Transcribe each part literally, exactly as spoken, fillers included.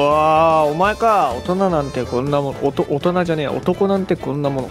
わあ、お前か。大人なんてこんなもの。おと大人じゃねえ、男なんてこんなもの。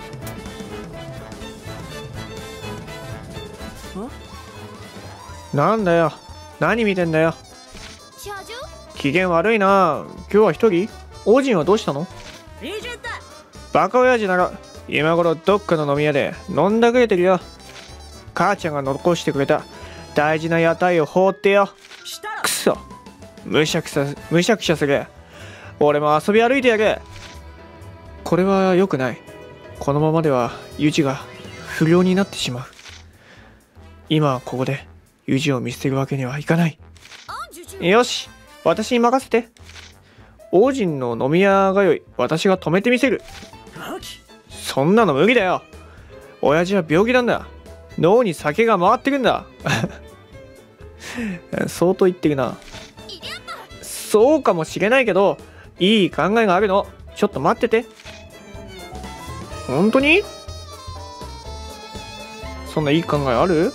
なんだよ、何見てんだよ。機嫌悪いな。今日は一人？王子はどうしたの？バカ親父なら今頃どっかの飲み屋で飲んだくれてるよ。母ちゃんが残してくれた大事な屋台を放ってよ。くそ、むしゃくしゃむしゃくしゃする。俺も遊び歩いてやる。これは良くない。このままではユジが不良になってしまう。今はここでユジを見捨てるわけにはいかない。よし、私に任せて。王子の飲み屋通い、私が止めてみせる。そんなの無理だよ。親父は病気なんだ。脳に酒が回ってくんだ。相当言ってるな。そうかもしれないけど、いい考えがあるの。ちょっと待ってて。本当に？そんないい考えある？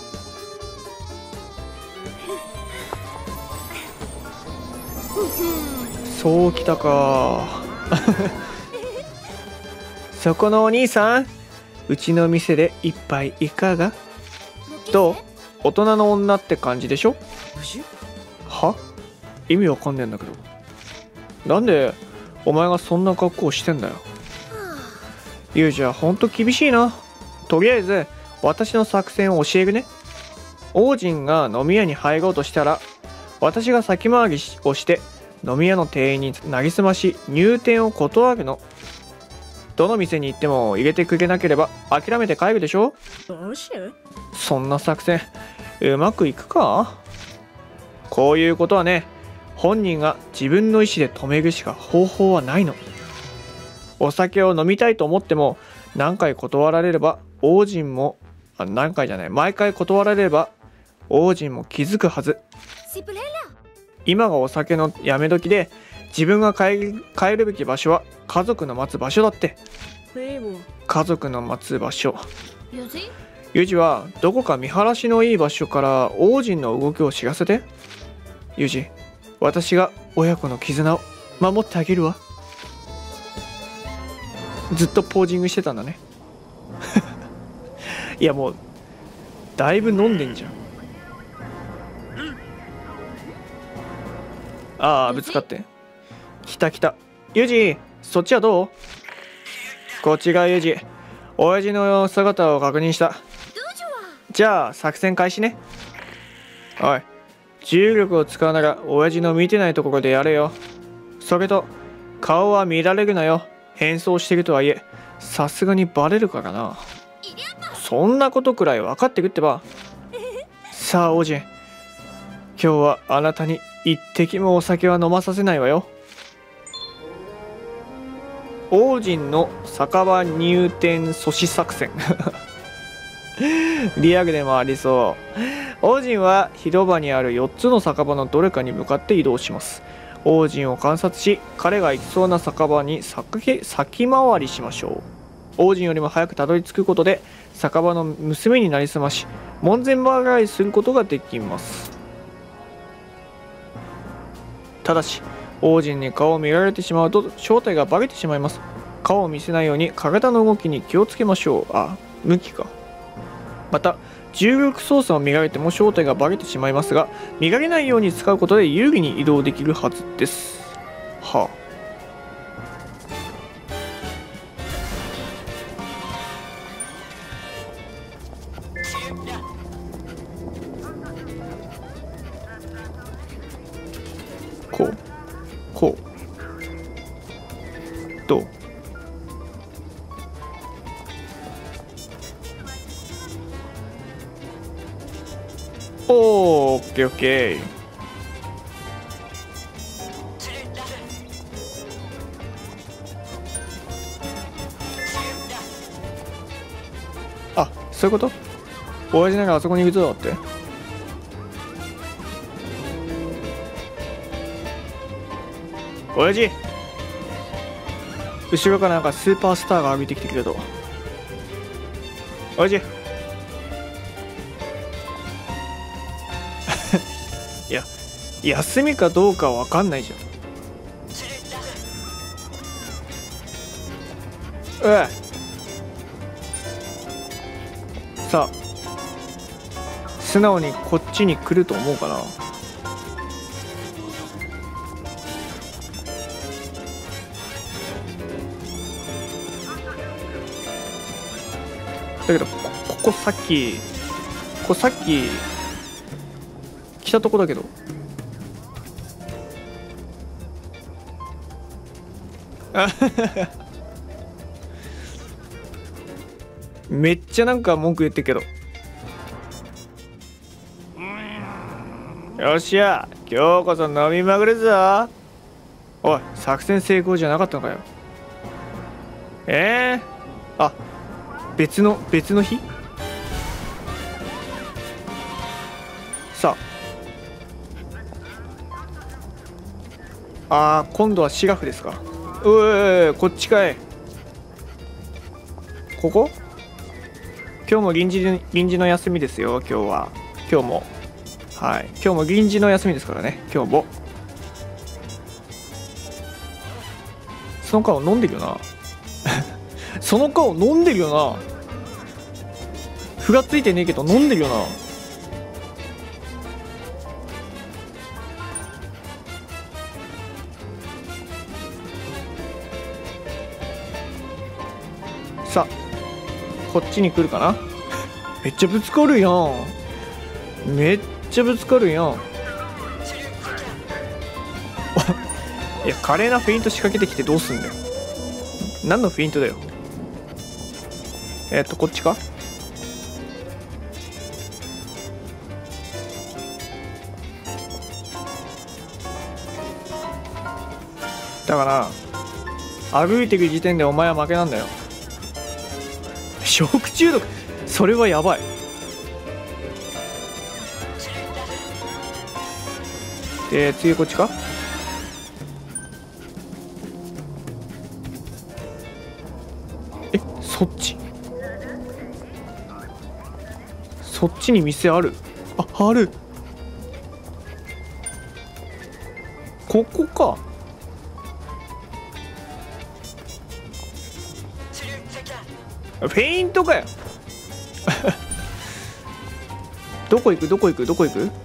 そうきたか。そこのお兄さん、うちの店で一杯いかが？どう？大人の女って感じでしょ？は？意味わかんねえんだけど。なんでお前がそんな格好してんだよ。ユージはほんと厳しいな。とりあえず私の作戦を教えるね。王子が飲み屋に入ろうとしたら、私が先回りをして飲み屋の店員になりすまし入店を断るの。どの店に行っても入れてくれなければ諦めて帰るでしょ。そんな作戦うまくいくか？こういうことはね、本人が自分の意思で止めるしか方法はないの。お酒を飲みたいと思っても何回断られれば王子もあ何回じゃない毎回断られれば王子も気づくはず。今がお酒のやめ時で、自分が帰る、帰るべき場所は家族の待つ場所だって。家族の待つ場所。ユジはどこか見晴らしのいい場所から王子の動きを知らせて。ユジ、私が親子の絆を守ってあげるわ。ずっとポージングしてたんだね。いやもうだいぶ飲んでんじゃん。ああ、ぶつかって。来た来た。ユジ、そっちはどう？こっちがユジ。親父の姿を確認した。じゃあ作戦開始ね。おい、重力を使うなら親父の見てないところでやれよ。それと顔は見られるなよ。変装してるとはいえさすがにバレるからな。そんなことくらい分かってくってば。さあ王子、今日はあなたに一滴もお酒は飲まさせないわよ。王子の酒場入店阻止作戦。リアルでもありそう。王子は広場にあるよっつの酒場のどれかに向かって移動します。王子を観察し、彼が行きそうな酒場に先、先回りしましょう。王子よりも早くたどり着くことで酒場の娘になりすまし門前払いすることができます。ただし王子に顔を見られてしまうと正体がバレてしまいます。顔を見せないように体の動きに気をつけましょう。あ、向きか。また重力操作を見られても正体がバレてしまいますが、見られないように使うことで有利に移動できるはずです。はあ。こうこうどう？おー、オッケーオッケー。あ、そういうこと？親父なんかあそこにいるぞって。親父、後ろからなんかスーパースターが歩いてきてるけど。親父。いや、休みかどうかわかんないじゃん。 うわさあ素直にこっちに来ると思うかな。だけど こ, ここさっきここさっき来たとこだけどめっちゃなんか文句言ってるけど、よっしゃ今日こそ飲みまくるぞ。おい作戦成功じゃなかったのかよ。えー、あ別の別の日。さああー今度はシガフですか。うえこっちかい。ここ今日も臨時臨時の休みですよ。今日は今日もはい今日も臨時の休みですからね。今日もその顔飲んでるよなその顔飲んでるよな。符がついてねえけど飲んでるよな。さあこっちに来るかな。めっちゃぶつかるやん。めっちゃぶつかるやんいや華麗なフェイント仕掛けてきてどうすんだよ。何のフェイントだよ。えっとこっちか。だから歩いていく時点でお前は負けなんだよ。食中毒それはやばい。で次こっちか。えそっちそっちに店ある。あある。ここか。フェイントかよどこ行くどこ行くどこ行く。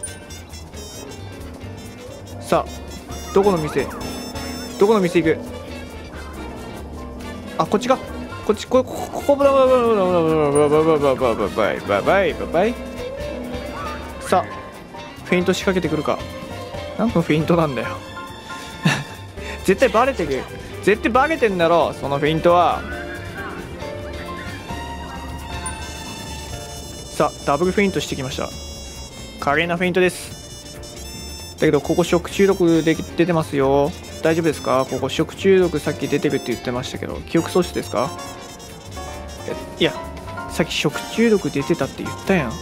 さあどこの店どこの店行く。あこっちか。こっちここここバイバイバイバイバイバイバイバイバイ。さあフェイント仕掛けてくるか。何のフェイントなんだよ絶対バレてる。絶対バレてんだろそのフェイントは。さあダブルフェイントしてきました。華麗なフェイントです。だけどここ食中毒で出てますよ。大丈夫ですか。ここ食中毒さっき出てるって言ってましたけど記憶喪失ですか。いやさっき食中毒出てたって言ったやん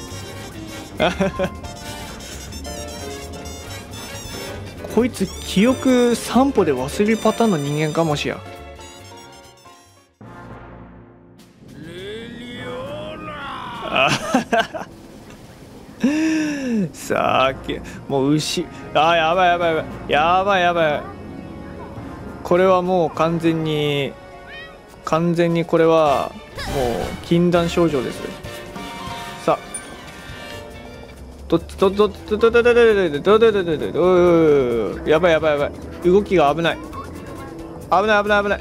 こいつ記憶さん歩で忘れるパターンの人間かもしや。さあもう牛あやばいやばいやばいやばいやばい。これはもう完全に完全にこれはもう禁断症状です。さあどっちどっちどっちどっちどっちどっちどっちどっちどっちどっちやばいやばいやばい。動きが危ない危ない危ない危ない。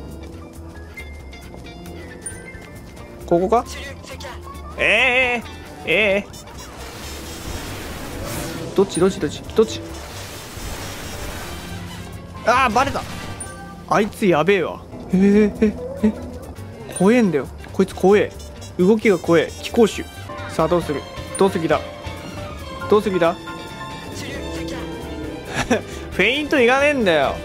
ここか。ええええどっちどっちどっちどっち。ああバレた。あいつやべえわ。えー、ええ怖えんだよこいつ。怖え動きが怖え気候種。さあどうするどうする気だどうする気だフェイントいかねえんだよ。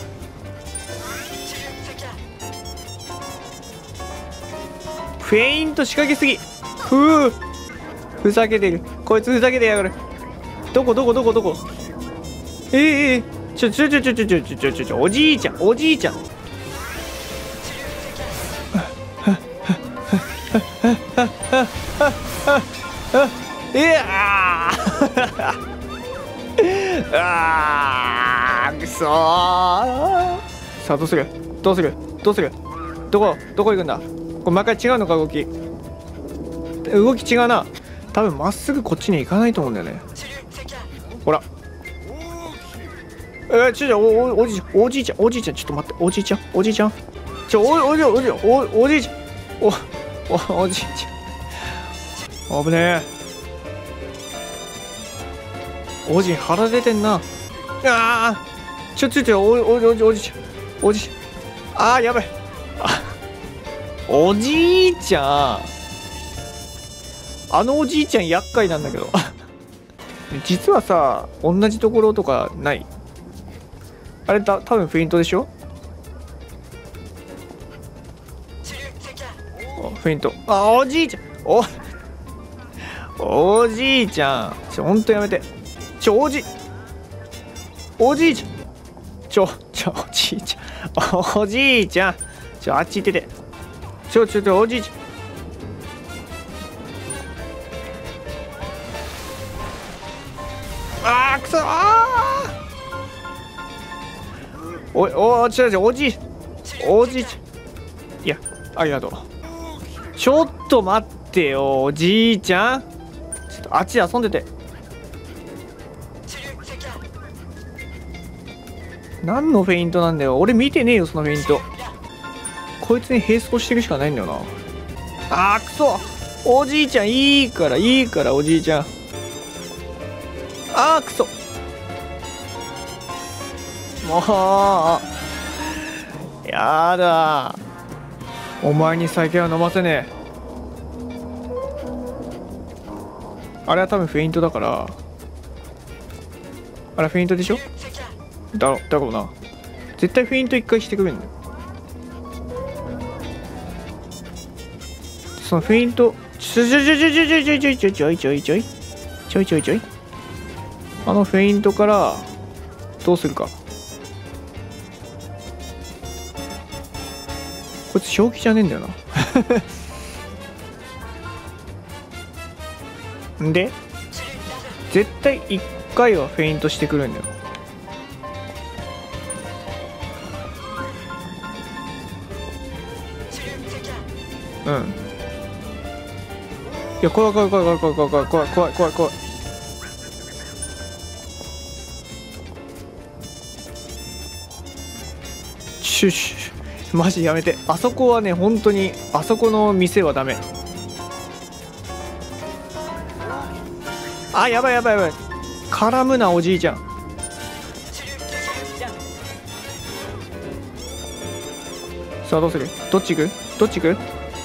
フェイント仕掛けすぎ。ふうふざけてるこいつ。ふざけてやがる。どこどこどこどこ。えー、えー、ちょちょちょちょちょちょちょちょちょおじいちゃんおじいちゃんいやあーくそー。さあどうするどうするどうするどこどこ行くんだ。これ毎回違うのか動き。動き違うな。多分まっすぐこっちに行かないと思うんだよね。ほら。えー、ちょちょ、おおおじいちゃん、おじいちゃん、おじいちゃん、ちょっと待って、おじいちゃん、おじいちゃん。ちょ、おおじいちゃん、おじいちゃん、おおじいちゃん、おおおじいちゃん。危ねえ。おじい腹出てんな。ああ。ちょちょちょ、おおおじおじいちゃん、おじいちゃん。ああ、やばい。あ、おじいちゃん。あのおじいちゃん厄介なんだけど。実はさ、同じところとかない？あれだ、多分フェイントでしょ？フェイント。あ、おじいちゃん。おおじいちゃん。ちょ、ほんとやめて。ちょ、おじおじいちゃん。ちょ、ちょ、おじいちゃん。おじいちゃん。ちょ、あっち行ってて。ちょ、ちょ、ちょ、おじいちゃん。あー、くそあー。おい、おー、ちょ、ちょ、おじい、おじいちゃん。いや、ありがとう。ちょっと待ってよ、おじいちゃん。ちょっとあっちで遊んでて。何のフェイントなんだよ。俺見てねえよ、そのフェイント。こいつに並走してるしかないんだよな。あー、くそ。おじいちゃん、いいから、いいから、おじいちゃん。あー、くそ。もうやだ。お前に酒は飲ませねえ。あれは多分フェイントだから。あれフェイントでしょ。だろだろうな。絶対フェイント一回してくれんのよ。そのフェイントちょちょちょちょちょちょちょちょちょちょいちょいちょいちょいちょいちょいあのフェイントからどうするか。こいつ正気じゃねえんだよな。んで絶対いっかいはフェイントしてくるんだよ。うん。いや、怖い怖い怖い怖い怖い怖い怖い怖い怖い怖い怖い。シュッシュマジやめて。あそこはね、本当にあそこの店はダメ。あ、やばいやばいやばい。絡むなおじいちゃん。さあどうする。どっち行くどっち行く。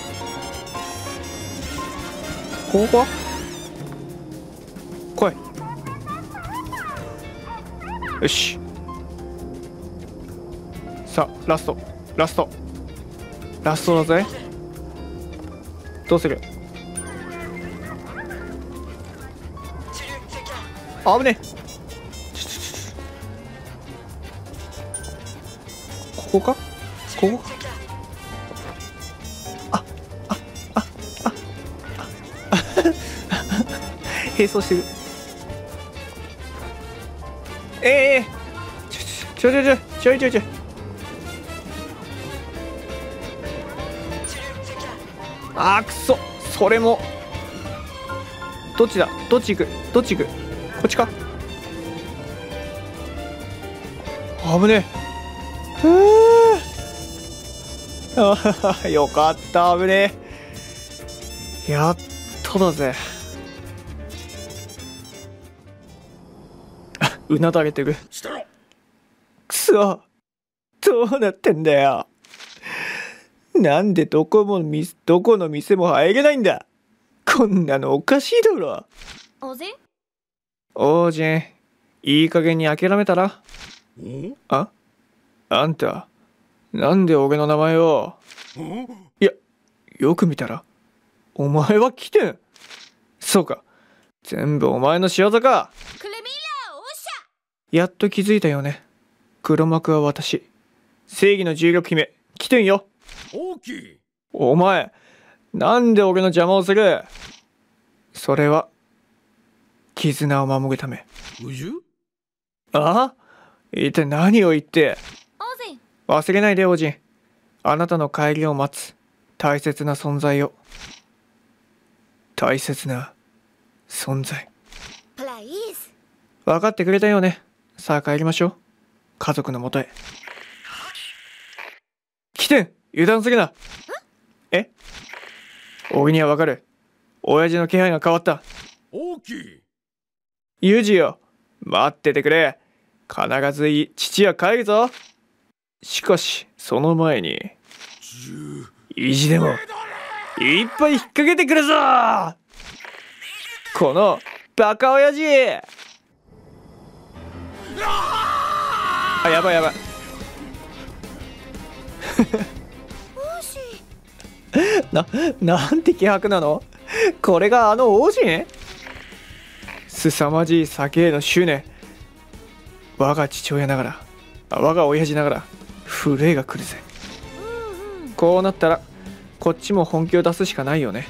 ここ来い。よし。さあラストラストラストだぜ。どうする。あぶねえ。ここかここか。あああああ並走してる。ええー、ちょちょちょちょいちょいちょい。あーくそ。それもどっちだ。どっち行くどっち行く。こっちか。危ねえ。ふうあよかった。危ねえ。やっとだぜ。うなだれてる。くそ。どうなってんだよ。なんでどこもみどこの店も入れないんだ。こんなのおかしいだろ。 おじおじん、いい加減に諦めたら。ああんたなんで俺の名前を。いやよく見たらお前は来てん。そうか、全部お前の仕業か。やっと気づいたよね。黒幕は私、正義の重力姫来てんよ。お前なんで俺の邪魔をする。それは絆を守るため。ああ一体何を言って。忘れないで王子、 あなたの帰りを待つ大切な存在を。大切な存在。分かってくれたよね。さあ帰りましょう。家族のもとへ。来てん、油断するな。え、俺には分かる。親父の気配が変わった。 大きい。 ユジよ、待っててくれ。必ずい父は帰るぞ。しかしその前に意地でもいっぱい引っ掛けてくるぞ。このバカ親父。あ、やばいやばい。な、なんて気迫なの。これがあの王子。凄まじい酒への執念。我が父親ながら、我が親父ながら震えが来るぜ。こうなったらこっちも本気を出すしかないよね。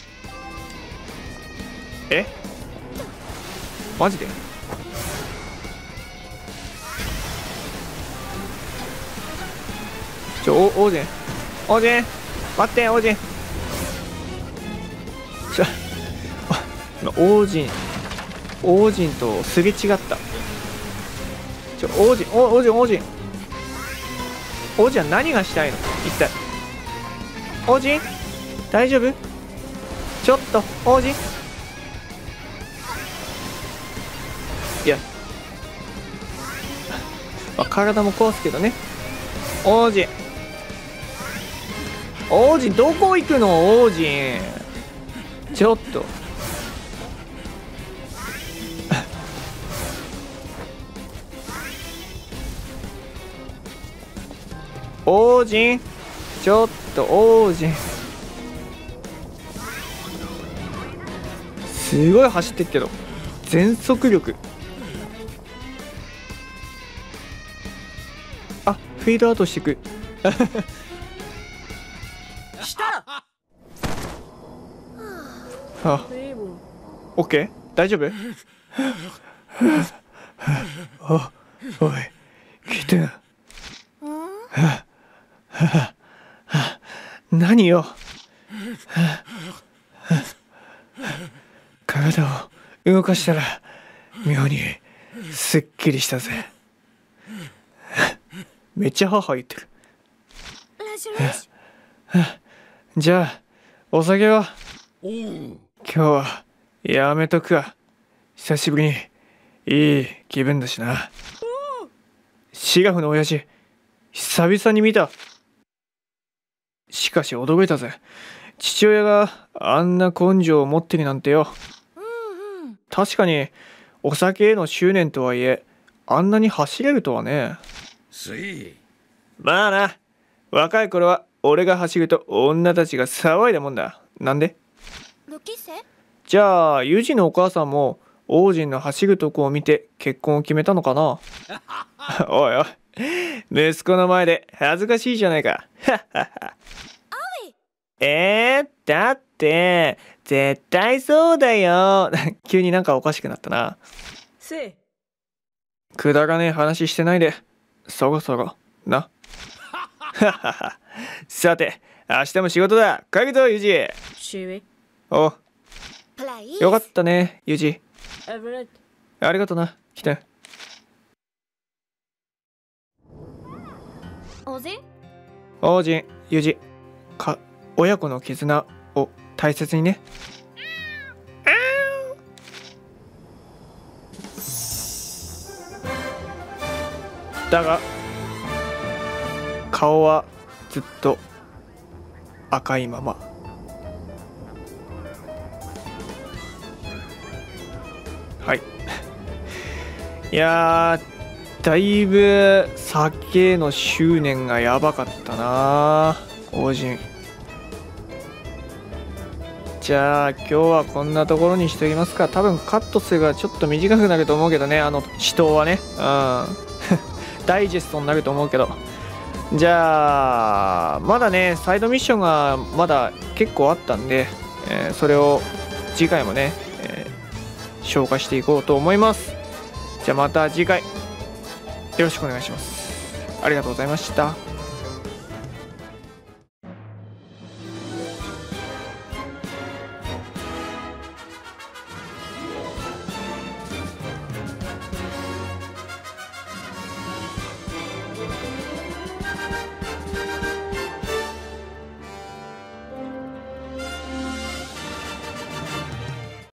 え、マジで。ちょ、王子王子待って、王子。ちょ、王子王子とすれ違った。ちょ、王子お王子王子王子は何がしたいの一体。王子大丈夫。ちょっと王子。いや、まあ、体も壊すけどね。王子王子どこ行くの王子。ちょっと王子、ちょっと王子。すごい走ってっけど全速力。あ、フェードアウトしてく。あ、オッケー、大丈夫。あ、おい、来てな。何よ。体を動かしたら妙にすっきりしたぜ。めっちゃ母言ってる。じゃあお酒は今日はやめとくか。久しぶりにいい気分だしな。シガフの親父久々に見た。しかし驚いたぜ。父親があんな根性を持ってるなんてよ。確かにお酒への執念とはいえあんなに走れるとはね。まあな、若い頃は俺が走ると女たちが騒いだもんだ。なんで？じゃあユジのお母さんも王子の走るとこを見て結婚を決めたのかな。おいおい、息子の前で恥ずかしいじゃないか。えー、だって絶対そうだよ。急になんかおかしくなったな。くだらねえ話してないでそろそろな。さて明日も仕事だ。帰るぞユジ。おう、よかったねユジ。ありがとな。来て。王子、ユジか、親子の絆を大切にね。だが顔はずっと赤いまま。はい。いやー、だいぶ酒への執念がやばかったな王子。じゃあ今日はこんなところにしておきますか。多分カットすればちょっと短くなると思うけどね、あの死闘はね。うんダイジェストになると思うけど。じゃあまだねサイドミッションがまだ結構あったんで、えー、それを次回もね、えー、消化していこうと思います。じゃあまた次回よろしくお願いします。ありがとうございました。